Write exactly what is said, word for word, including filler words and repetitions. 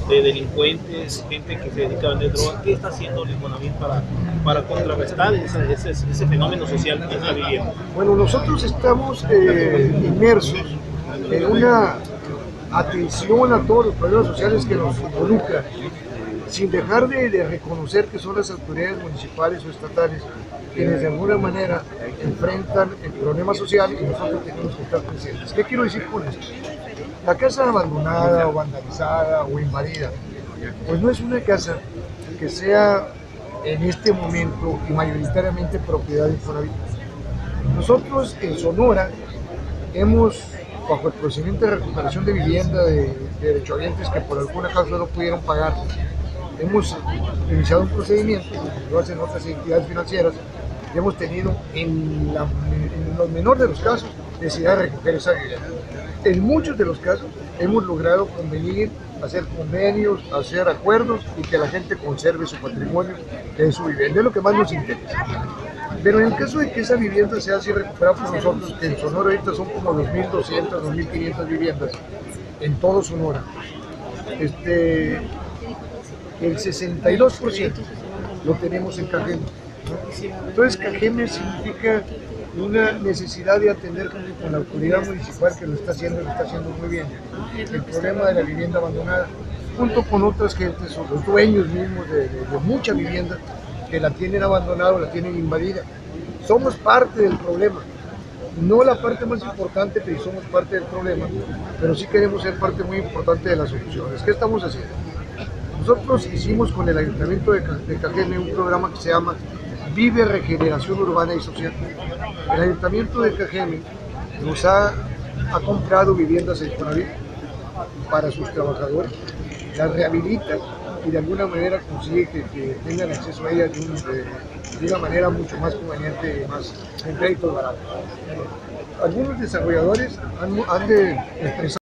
de delincuentes, gente que se dedica a vender droga. ¿Qué está haciendo el Infonavit para, para contrarrestar ese, ese, ese fenómeno social que está viviendo? Bueno, nosotros estamos eh, inmersos en una atención a todos los problemas sociales que nos involucran, sin dejar de, de reconocer que son las autoridades municipales o estatales quienes de alguna manera enfrentan el problema social y nosotros tenemos que estar presentes. ¿Qué quiero decir con esto? La casa abandonada o vandalizada o invadida, pues no es una casa que sea en este momento y mayoritariamente propiedad de Infonavit. Nosotros en Sonora hemos, bajo el procedimiento de recuperación de vivienda de, de derechohabientes que por alguna causa no pudieron pagar, hemos iniciado un procedimiento, como lo hacen otras entidades financieras, y hemos tenido, en, la, en lo menor de los casos, necesidad de recoger esa vivienda. En muchos de los casos hemos logrado convenir, hacer convenios, hacer acuerdos y que la gente conserve su patrimonio en su vivienda. Es lo que más nos interesa. Pero en el caso de que esa vivienda sea así recuperada por nosotros, que en Sonora ahorita son como dos mil doscientas, dos mil quinientas viviendas, en todo Sonora, este, el sesenta y dos por ciento lo tenemos en Cajeme. Entonces Cajeme significa una necesidad de atender con la autoridad municipal que lo está haciendo, lo está haciendo muy bien, el problema de la vivienda abandonada, junto con otras gentes, son los dueños mismos de, de, de mucha vivienda que la tienen abandonada o la tienen invadida. Somos parte del problema, no la parte más importante, pero somos parte del problema, pero sí queremos ser parte muy importante de las soluciones. ¿Qué estamos haciendo? Nosotros hicimos con el Ayuntamiento de Cajeme un programa que se llama Vive Regeneración Urbana y Social. El Ayuntamiento de Cajeme nos ha, ha comprado viviendas en Infonavit para sus trabajadores, las rehabilita y de alguna manera consigue que, que tengan acceso a ellas de, un, de, de una manera mucho más conveniente y más en créditos baratos. Algunos desarrolladores han, han de expresar